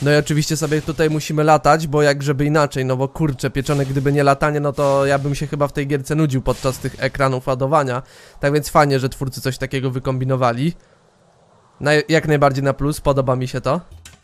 No i oczywiście sobie tutaj musimy latać, bo jak żeby inaczej, no bo kurczę, pieczone, gdyby nie latanie, no to ja bym się chyba w tej gierce nudził podczas tych ekranów ładowania. Tak więc fajnie, że twórcy coś takiego wykombinowali. Jak najbardziej na plus, podoba mi się to.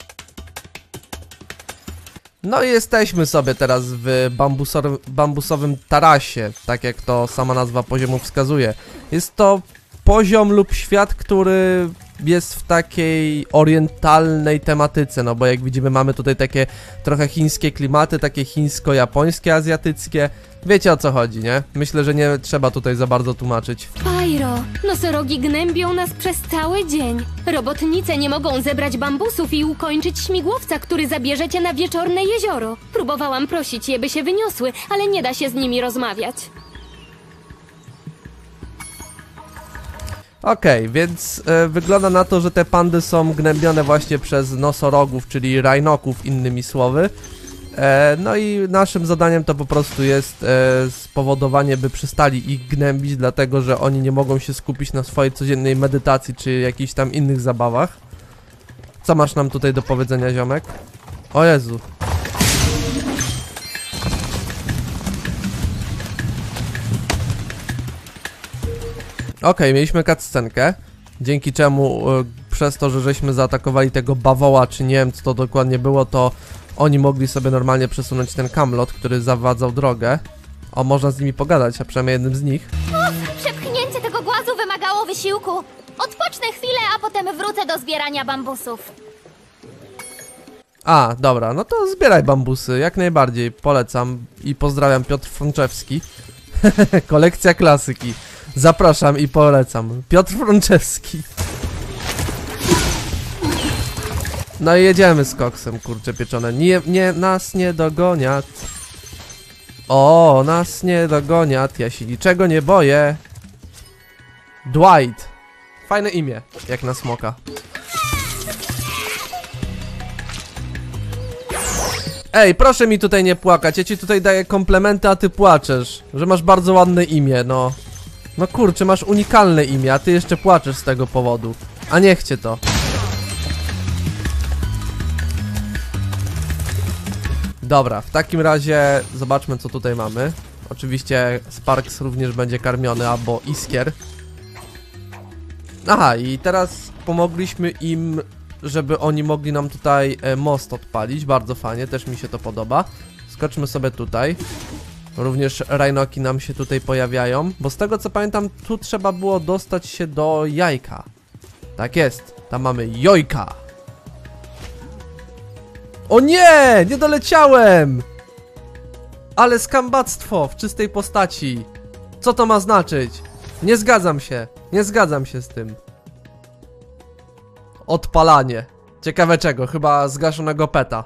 No i jesteśmy sobie teraz w bambusowym tarasie, tak jak to sama nazwa poziomu wskazuje. Jest to poziom lub świat, który jest w takiej orientalnej tematyce, no bo jak widzimy mamy tutaj takie trochę chińskie klimaty, takie chińsko-japońskie, azjatyckie. Wiecie o co chodzi, nie? Myślę, że nie trzeba tutaj za bardzo tłumaczyć. Pyro, nosorogi gnębią nas przez cały dzień. Robotnice nie mogą zebrać bambusów i ukończyć śmigłowca, który zabierze cię na wieczorne jezioro. Próbowałam prosić je, by się wyniosły, ale nie da się z nimi rozmawiać. Okej, więc wygląda na to, że te pandy są gnębione właśnie przez nosorogów, czyli rajnoków innymi słowy. No i naszym zadaniem to po prostu jest spowodowanie, by przestali ich gnębić, dlatego że oni nie mogą się skupić na swojej codziennej medytacji, czy jakichś tam innych zabawach. Co masz nam tutaj do powiedzenia, ziomek? O Jezu. Okej, mieliśmy cutscenkę, dzięki czemu przez to, że żeśmy zaatakowali tego bawoła, czy nie wiem co to dokładnie było, to oni mogli sobie normalnie przesunąć ten kamlot, który zawadzał drogę. O, można z nimi pogadać, a przynajmniej jednym z nich. Przepchnięcie tego głazu wymagało wysiłku. Odpocznę chwilę, a potem wrócę do zbierania bambusów. A, dobra, no to zbieraj bambusy, jak najbardziej, polecam i pozdrawiam, Piotr Frączewski. Kolekcja klasyki. Zapraszam i polecam. Piotr Frączewski. No i jedziemy z koksem, kurczę pieczone. Nas nie dogoniat. O, nas nie dogoniat. Ja się niczego nie boję. Dwight. Fajne imię, jak na smoka. Ej, proszę mi tutaj nie płakać. Ja ci tutaj daję komplementy, a ty płaczesz. Że masz bardzo ładne imię, no. No kurczę, masz unikalne imię, a ty jeszcze płaczesz z tego powodu. A niech cię to. Dobra, w takim razie zobaczmy co tutaj mamy. Oczywiście Sparks również będzie karmiony, albo Iskier. Aha, i teraz pomogliśmy im, żeby oni mogli nam tutaj most odpalić. Bardzo fajnie, też mi się to podoba. Skoczmy sobie tutaj. Również rajnoki nam się tutaj pojawiają, bo z tego co pamiętam, tu trzeba było dostać się do jajka. Tak jest, tam mamy jojka. O nie, nie doleciałem! Ale skambactwo w czystej postaci. Co to ma znaczyć? Nie zgadzam się z tym. Odpalanie. Ciekawe czego, chyba zgaszonego peta.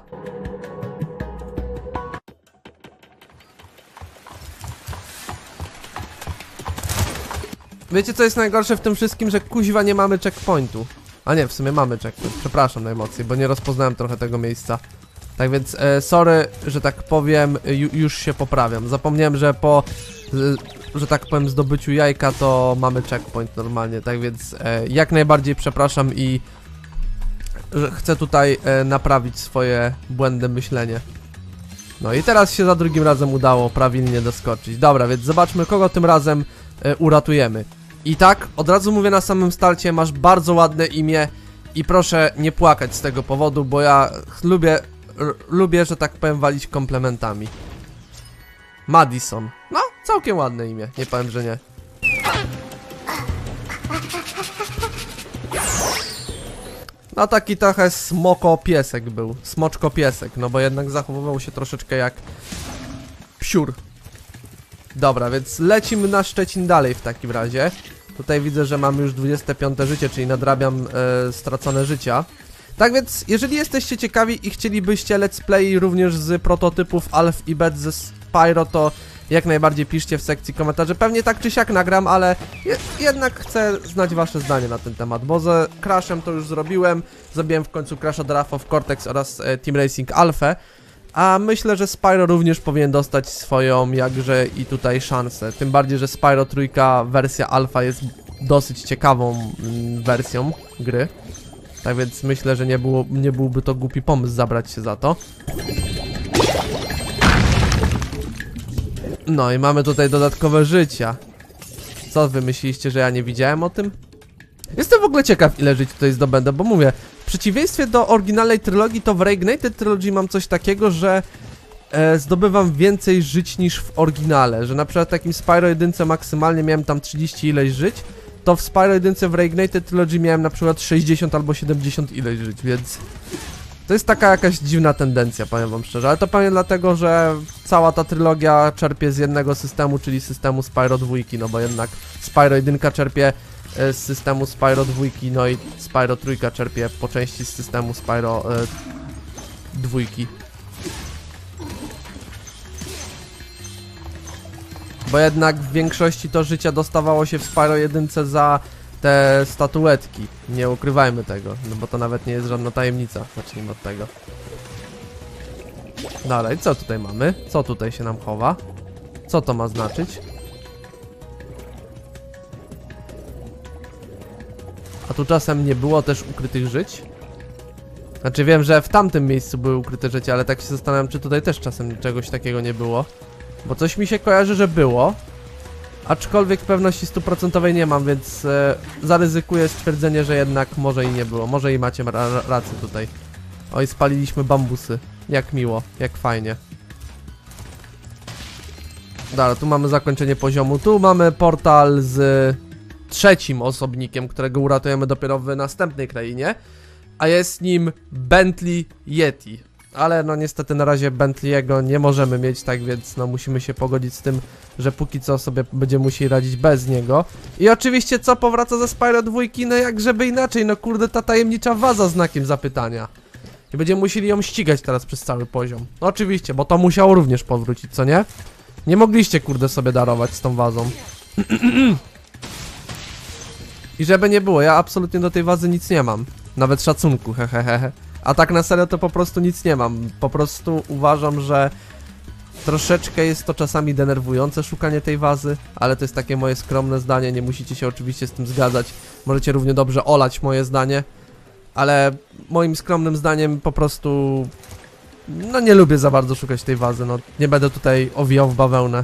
Wiecie co jest najgorsze w tym wszystkim, że kuźwa nie mamy checkpointu. A nie, w sumie mamy checkpoint, przepraszam najmocniej, bo nie rozpoznałem trochę tego miejsca. Tak więc, sorry, że tak powiem, już się poprawiam. Zapomniałem, że po, że tak powiem, zdobyciu jajka to mamy checkpoint normalnie. Tak więc, jak najbardziej przepraszam i że chcę tutaj naprawić swoje błędne myślenie. No i teraz się za drugim razem udało prawidłnie doskoczyć. Dobra, więc zobaczmy kogo tym razem uratujemy. I tak, od razu mówię na samym starcie, masz bardzo ładne imię i proszę nie płakać z tego powodu, bo ja lubię, że tak powiem, walić komplementami. Madison. No, całkiem ładne imię, nie powiem, że nie. No taki trochę smoko piesek był, smoczko piesek, no bo jednak zachowywał się troszeczkę jak psiur. Dobra, więc lecimy na Szczecin dalej w takim razie. Tutaj widzę, że mamy już 25 życie, czyli nadrabiam stracone życia. Tak więc, jeżeli jesteście ciekawi i chcielibyście let's play również z prototypów Alf i Bet ze Spyro, to jak najbardziej piszcie w sekcji komentarzy. Pewnie tak czy siak nagram, ale jednak chcę znać wasze zdanie na ten temat, bo z Crashem to już zrobiłem. Zrobiłem w końcu Crash of Wrath of Cortex oraz Team Racing Alpha. A myślę, że Spyro również powinien dostać swoją jakże i tutaj szansę. Tym bardziej, że Spyro trójka wersja alfa jest dosyć ciekawą wersją gry. Tak więc myślę, że nie byłby to głupi pomysł zabrać się za to. No i mamy tutaj dodatkowe życia. Co wy myśliście, że ja nie widziałem o tym? Jestem w ogóle ciekaw, ile żyć tutaj zdobędę, bo mówię, w przeciwieństwie do oryginalnej trylogii, to w Reignited Trilogy mam coś takiego, że zdobywam więcej żyć niż w oryginale, że na przykład w takim Spyro 1 maksymalnie miałem tam 30 ileś żyć, to w Spyro 1 w Reignited Trilogy miałem na przykład 60 albo 70 ileś żyć, więc to jest taka jakaś dziwna tendencja, powiem wam szczerze, ale to pewnie dlatego, że cała ta trylogia czerpie z jednego systemu, czyli systemu Spyro 2, no bo jednak Spyro 1 czerpie z systemu Spyro 2, no i Spyro 3 czerpie po części z systemu Spyro 2. Bo jednak w większości to życia dostawało się w Spyro 1 za te statuetki. Nie ukrywajmy tego, no bo to nawet nie jest żadna tajemnica. Zacznijmy od tego. Dalej, co tutaj mamy? Co tutaj się nam chowa? Co to ma znaczyć? A tu czasem nie było też ukrytych żyć? Znaczy wiem, że w tamtym miejscu były ukryte życie, ale tak się zastanawiam, czy tutaj też czasem czegoś takiego nie było. Bo coś mi się kojarzy, że było. Aczkolwiek pewności 100% nie mam, więc zaryzykuję stwierdzenie, że jednak może i nie było. Może i macie rację tutaj. Oj, spaliliśmy bambusy. Jak miło, jak fajnie. Dobra, tu mamy zakończenie poziomu. Tu mamy portal z trzecim osobnikiem, którego uratujemy dopiero w następnej krainie. A jest nim Bentley Yeti. Ale no niestety na razie Bentley'ego nie możemy mieć, tak więc no musimy się pogodzić z tym, że póki co sobie będziemy musieli radzić bez niego. I oczywiście co powraca ze Spyro 2? No jak żeby inaczej, no kurde, ta tajemnicza waza znakiem zapytania. I będziemy musieli ją ścigać teraz przez cały poziom. No oczywiście, bo to musiało również powrócić, co nie? Nie mogliście kurde sobie darować z tą wazą. I żeby nie było, ja absolutnie do tej wazy nic nie mam. Nawet szacunku, hehehe. A tak na serio to po prostu nic nie mam. Po prostu uważam, że troszeczkę jest to czasami denerwujące szukanie tej wazy, ale to jest takie moje skromne zdanie, nie musicie się oczywiście z tym zgadzać. Możecie równie dobrze olać moje zdanie, ale moim skromnym zdaniem po prostu no nie lubię za bardzo szukać tej wazy, no nie będę tutaj owijał w bawełnę.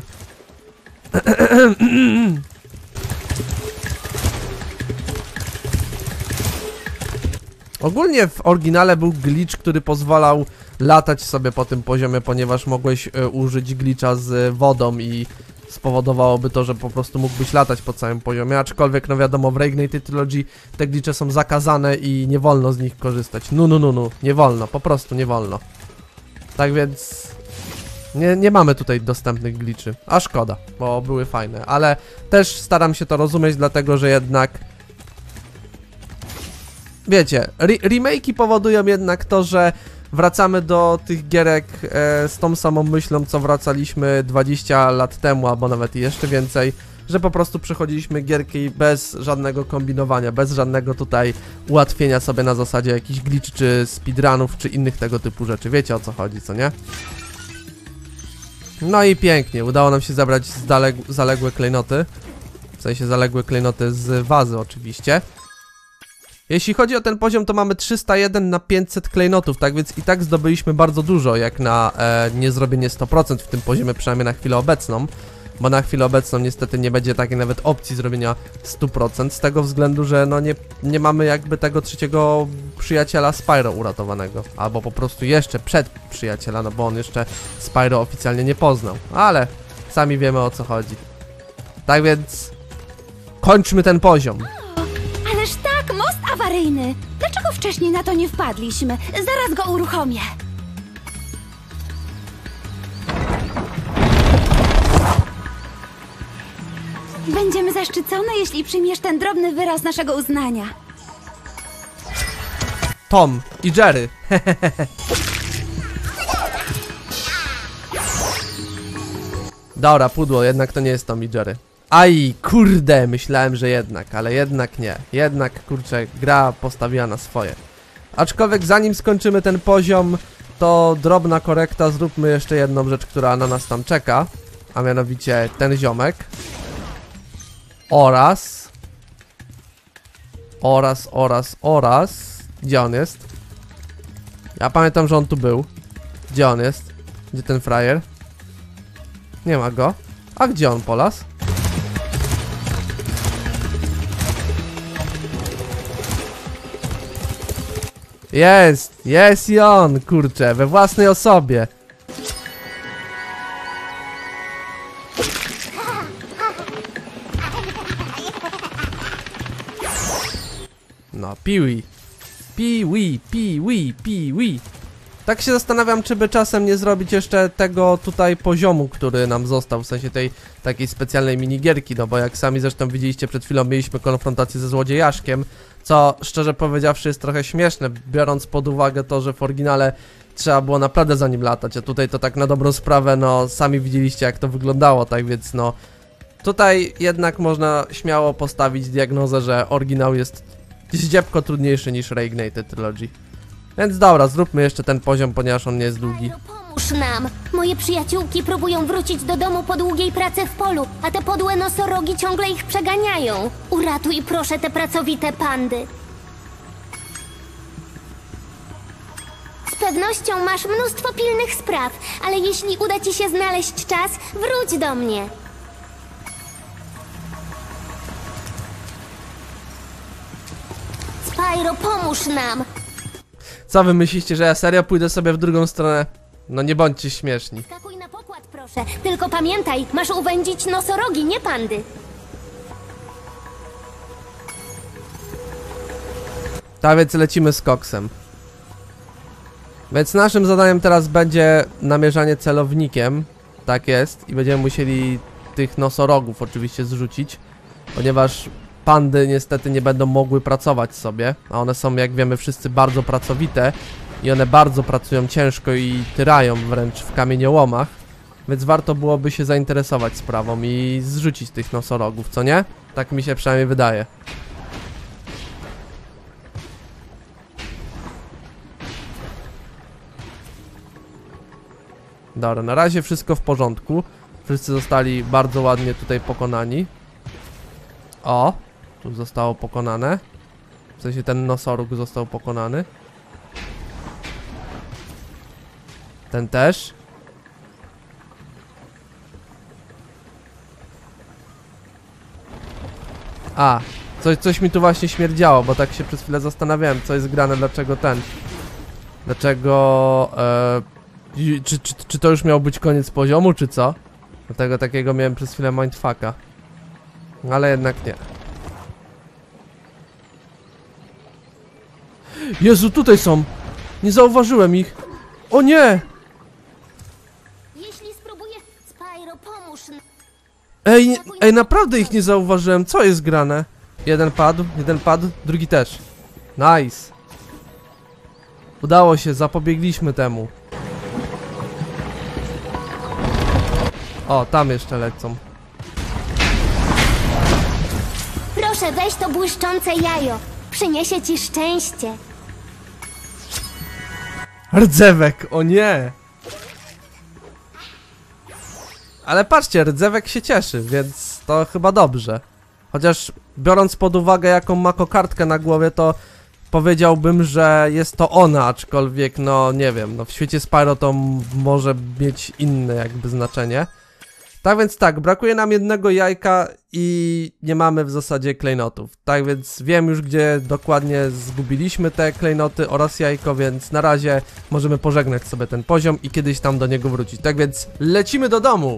Ogólnie w oryginale był glitch, który pozwalał latać sobie po tym poziomie, ponieważ mogłeś użyć glitcha z wodą i spowodowałoby to, że po prostu mógłbyś latać po całym poziomie, aczkolwiek no wiadomo, w Reignited Trilogy te glitche są zakazane i nie wolno z nich korzystać. Nie wolno, po prostu nie wolno. Tak więc nie mamy tutaj dostępnych glitchy, a szkoda, bo były fajne, ale też staram się to rozumieć, dlatego że jednak wiecie, remake'i powodują jednak to, że wracamy do tych gierek z tą samą myślą, co wracaliśmy 20 lat temu, albo nawet jeszcze więcej, że po prostu przechodziliśmy gierki bez żadnego kombinowania, bez żadnego tutaj ułatwienia sobie na zasadzie jakichś glitch, czy speedrunów, czy innych tego typu rzeczy. Wiecie o co chodzi, co nie? No i pięknie, udało nam się zabrać zaległe klejnoty, w sensie zaległe klejnoty z wazy oczywiście. Jeśli chodzi o ten poziom, to mamy 301 na 500 klejnotów, tak więc i tak zdobyliśmy bardzo dużo, jak na niezrobienie 100% w tym poziomie, przynajmniej na chwilę obecną. Bo na chwilę obecną niestety nie będzie takiej nawet opcji zrobienia 100%, z tego względu, że no nie mamy jakby tego trzeciego przyjaciela Spyro uratowanego. Albo po prostu jeszcze przed przyjaciela, no bo on jeszcze Spyro oficjalnie nie poznał. Ale sami wiemy o co chodzi. Tak więc kończmy ten poziom. Ależ tak, most awaryjny! Dlaczego wcześniej na to nie wpadliśmy? Zaraz go uruchomię. Będziemy zaszczycone, jeśli przyjmiesz ten drobny wyraz naszego uznania. Tom i Jerry. Dobra, pudło, jednak to nie jest Tom i Jerry. Aj, kurde, myślałem, że jednak, ale jednak nie. Jednak, kurczę, gra postawiła na swoje. Aczkolwiek zanim skończymy ten poziom, to drobna korekta, zróbmy jeszcze jedną rzecz, która na nas tam czeka. A mianowicie ten ziomek. Oraz Gdzie on jest? Ja pamiętam, że on tu był. Gdzie on jest? Gdzie ten frajer? Nie ma go. A gdzie on polas? Jest i on, kurczę, we własnej osobie. No, Piwi. Piwi. Tak się zastanawiam, czy by czasem nie zrobić jeszcze tego tutaj poziomu, który nam został, w sensie tej takiej specjalnej minigierki, no bo jak sami zresztą widzieliście przed chwilą, mieliśmy konfrontację ze złodziejaszkiem, co szczerze powiedziawszy jest trochę śmieszne, biorąc pod uwagę to, że w oryginale trzeba było naprawdę za nim latać, a tutaj to tak na dobrą sprawę, no sami widzieliście jak to wyglądało, tak więc no tutaj jednak można śmiało postawić diagnozę, że oryginał jest zdziepko trudniejszy niż Reignited Trilogy. Więc dobra, zróbmy jeszcze ten poziom, ponieważ on nie jest długi. Pomóż nam! Moje przyjaciółki próbują wrócić do domu po długiej pracy w polu, a te podłe nosorogi ciągle ich przeganiają. Uratuj proszę te pracowite pandy. Z pewnością masz mnóstwo pilnych spraw, ale jeśli uda ci się znaleźć czas, wróć do mnie. Spyro, pomóż nam! Co wy myślicie, że ja serio pójdę sobie w drugą stronę? No nie bądźcie śmieszni. Skakuj na pokład, proszę. Tylko pamiętaj, masz uwędzić nosorogi, nie pandy. Tak więc lecimy z koksem. Więc naszym zadaniem teraz będzie namierzanie celownikiem. Tak jest. I będziemy musieli tych nosorogów oczywiście zrzucić, ponieważ pandy niestety nie będą mogły pracować sobie, a one są, jak wiemy wszyscy, bardzo pracowite i one bardzo pracują ciężko i tyrają wręcz w kamieniołomach, więc warto byłoby się zainteresować sprawą i zrzucić tych nosorogów, co nie? Tak mi się przynajmniej wydaje. Dobra, na razie wszystko w porządku. Wszyscy zostali bardzo ładnie tutaj pokonani. O! Tu zostało pokonane. W sensie ten nosoróg został pokonany. Ten też. A, coś mi tu właśnie śmierdziało, bo tak się przez chwilę zastanawiałem, co jest grane, dlaczego ten. Dlaczego... Czy to już miał być koniec poziomu, czy co? Dlatego takiego miałem przez chwilę mindfucka. Ale jednak nie. Jezu, tutaj są! Nie zauważyłem ich! O nie! Jeśli spróbuję... Spyro, pomóż nam. Ej, naprawdę ich nie zauważyłem. Co jest grane? Jeden padł, drugi też. Nice. Udało się, zapobiegliśmy temu. O, tam jeszcze lecą. Proszę, weź to błyszczące jajo. Przyniesie ci szczęście. Rdzewek, o nie! Ale patrzcie, Rdzewek się cieszy, więc to chyba dobrze. Chociaż biorąc pod uwagę jaką ma kokardkę na głowie, to powiedziałbym, że jest to ona, aczkolwiek no nie wiem, no w świecie Spyro to może mieć inne jakby znaczenie. Tak więc tak, brakuje nam jednego jajka i nie mamy w zasadzie klejnotów. Tak więc wiem już, gdzie dokładnie zgubiliśmy te klejnoty oraz jajko, więc na razie możemy pożegnać sobie ten poziom i kiedyś tam do niego wrócić. Tak więc lecimy do domu!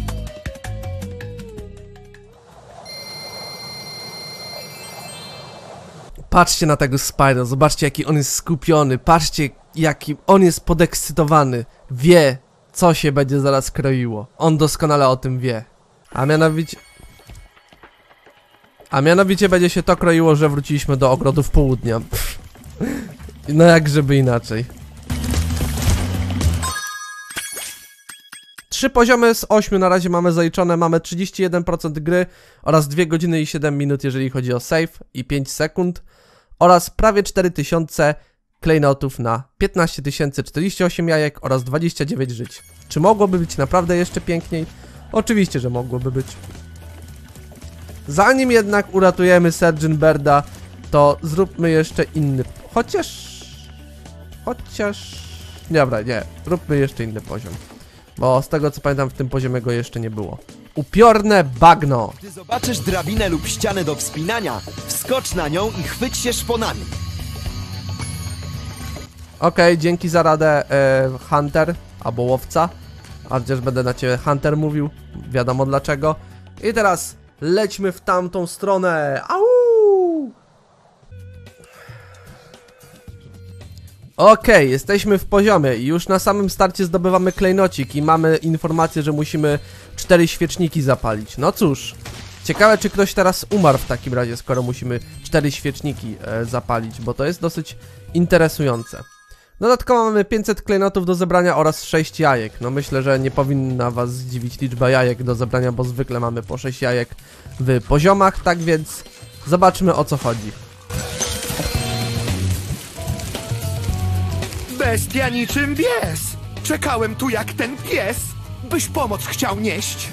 Patrzcie na tego Spyro, zobaczcie jaki on jest skupiony, patrzcie jaki on jest podekscytowany, wie co się będzie zaraz kroiło. On doskonale o tym wie. A mianowicie będzie się to kroiło, że wróciliśmy do ogrodów południa. No jak żeby inaczej. 3 poziomy z 8 na razie mamy zaliczone, mamy 31% gry oraz 2 godziny i 7 minut jeżeli chodzi o save i 5 sekund oraz prawie 4000 klejnotów na 15 048 jajek oraz 29 żyć. Czy mogłoby być naprawdę jeszcze piękniej? Oczywiście, że mogłoby być. Zanim jednak uratujemy Sergeant Birda, to zróbmy jeszcze inny... Chociaż... Dobra, nie. Róbmy jeszcze inny poziom. Bo z tego co pamiętam w tym poziomie go jeszcze nie było. Upiorne bagno. Gdy zobaczysz drabinę lub ścianę do wspinania, wskocz na nią i chwyć się szponami. Okej, dzięki za radę Hunter, albo łowca. A chociaż będę na ciebie Hunter mówił, wiadomo dlaczego. I teraz lećmy w tamtą stronę. Au! Okej, jesteśmy w poziomie i już na samym starcie zdobywamy klejnocik i mamy informację, że musimy 4 świeczniki zapalić. No cóż, ciekawe czy ktoś teraz umarł w takim razie, skoro musimy 4 świeczniki zapalić, bo to jest dosyć interesujące. Dodatkowo mamy 500 klejnotów do zebrania oraz 6 jajek. No myślę, że nie powinna was zdziwić liczba jajek do zebrania, bo zwykle mamy po 6 jajek w poziomach, tak więc zobaczmy o co chodzi. Bestia niczym bies! Czekałem tu jak ten pies, byś pomoc chciał nieść.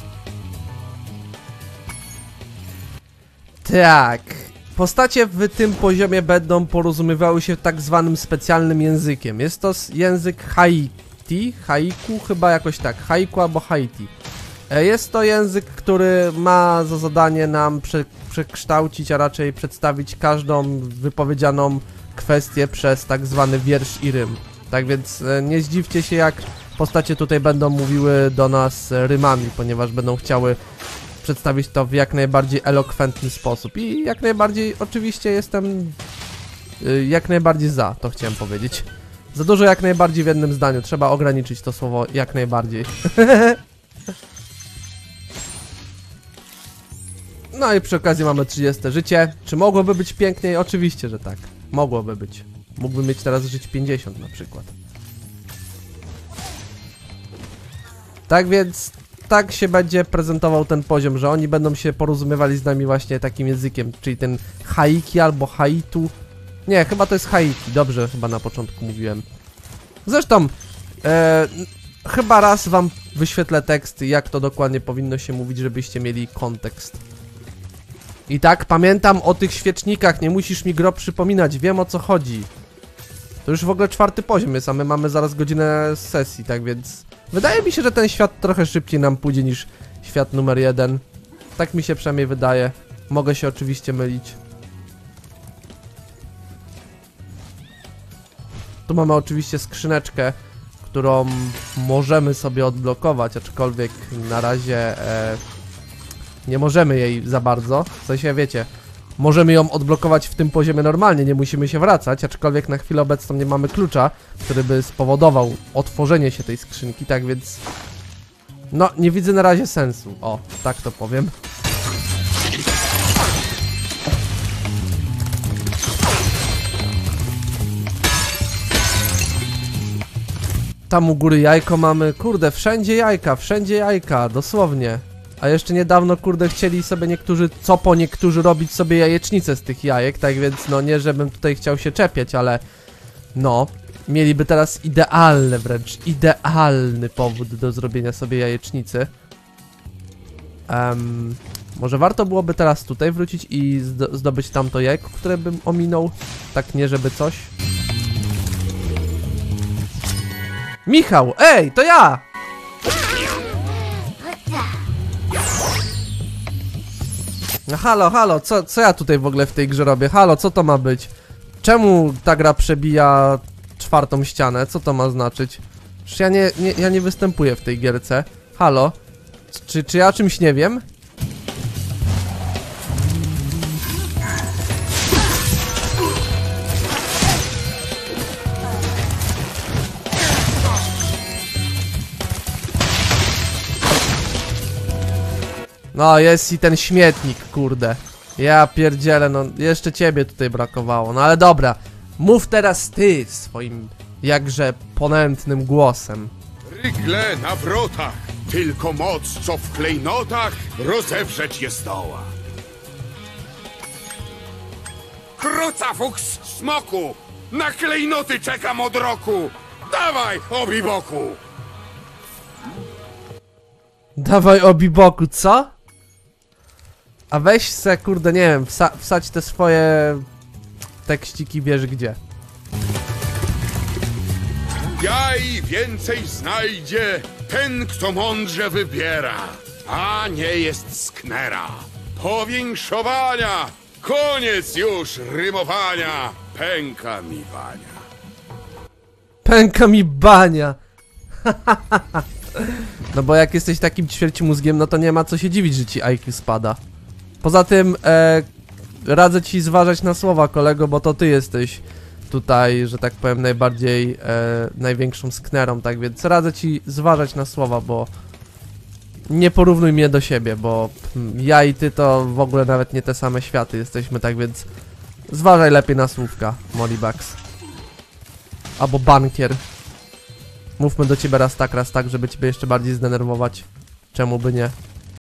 Tak. Postacie w tym poziomie będą porozumiewały się tak zwanym specjalnym językiem. Jest to język Haiti, haiku, chyba jakoś tak, haiku albo Haiti. Jest to język, który ma za zadanie nam przekształcić, a raczej przedstawić każdą wypowiedzianą kwestię przez tak zwany wiersz i rym. Tak więc nie zdziwcie się, jak postacie tutaj będą mówiły do nas rymami, ponieważ będą chciały przedstawić to w jak najbardziej elokwentny sposób. I jak najbardziej oczywiście jestem jak najbardziej za, to chciałem powiedzieć. Za dużo jak najbardziej w jednym zdaniu, trzeba ograniczyć to słowo jak najbardziej. No i przy okazji mamy 30 życie. Czy mogłoby być piękniej? Oczywiście, że tak. Mogłoby być. Mógłbym mieć teraz żyć 50 na przykład. Tak więc tak się będzie prezentował ten poziom, że oni będą się porozumiewali z nami właśnie takim językiem, czyli ten Haiki albo Haitu. Nie, chyba to jest Haiti, dobrze chyba na początku mówiłem. Zresztą, chyba raz wam wyświetlę tekst, jak to dokładnie powinno się mówić, żebyście mieli kontekst. I tak, pamiętam o tych świecznikach, nie musisz mi gro przypominać, wiem o co chodzi. To już w ogóle 4. poziom jest, a my mamy zaraz godzinę sesji, tak więc... Wydaje mi się, że ten świat trochę szybciej nam pójdzie niż świat numer 1. Tak mi się przynajmniej wydaje. Mogę się oczywiście mylić. Tu mamy oczywiście skrzyneczkę, którą możemy sobie odblokować, aczkolwiek na razie nie możemy jej za bardzo. W sensie, wiecie, możemy ją odblokować w tym poziomie normalnie, nie musimy się wracać, aczkolwiek na chwilę obecną nie mamy klucza, który by spowodował otworzenie się tej skrzynki, tak więc... No, nie widzę na razie sensu. O, tak to powiem. Tam u góry jajko mamy, kurde, wszędzie jajka, dosłownie. A jeszcze niedawno, kurde, chcieli sobie niektórzy robić sobie jajecznicę z tych jajek, tak więc no nie, żebym tutaj chciał się czepiać, ale no, mieliby teraz wręcz idealny powód do zrobienia sobie jajecznicy. Może warto byłoby teraz tutaj wrócić i zdobyć tamto jajko, które bym ominął, tak nie żeby coś. Michał, ej, to ja! No halo, co ja tutaj w ogóle w tej grze robię? Halo, co to ma być? Czemu ta gra przebija 4. ścianę? Co to ma znaczyć? Przecież ja nie występuję w tej gierce. Halo? Czy ja o czymś nie wiem? No, jest i ten śmietnik, kurde. Ja pierdzielę, no jeszcze ciebie tutaj brakowało. No ale dobra, mów teraz ty swoim jakże ponętnym głosem. Rygle na wrotach, tylko moc, co w klejnotach, rozewrzeć je zdoła. Kruca fuks, smoku, na klejnoty czekam od roku. Dawaj, obiboku! Dawaj obiboku, co? A weź se, kurde, nie wiem, wsadź te swoje tekściki wiesz gdzie. Jaj więcej znajdzie ten, kto mądrze wybiera, a nie jest sknera. Powiększowania, koniec już rymowania, pęka mi bania. Pęka mi bania. No bo jak jesteś takim ćwierćmózgiem, no to nie ma co się dziwić, że ci IQ spada. Poza tym radzę ci zważać na słowa, kolego, bo to ty jesteś tutaj, że tak powiem, najbardziej największą sknerą, tak więc radzę ci zważać na słowa, bo nie porównuj mnie do siebie, bo ja i ty to w ogóle nawet nie te same światy jesteśmy, tak więc zważaj lepiej na słówka, Molibugs. Albo bankier. Mówmy do ciebie raz tak, żeby ciebie jeszcze bardziej zdenerwować. Czemu by nie?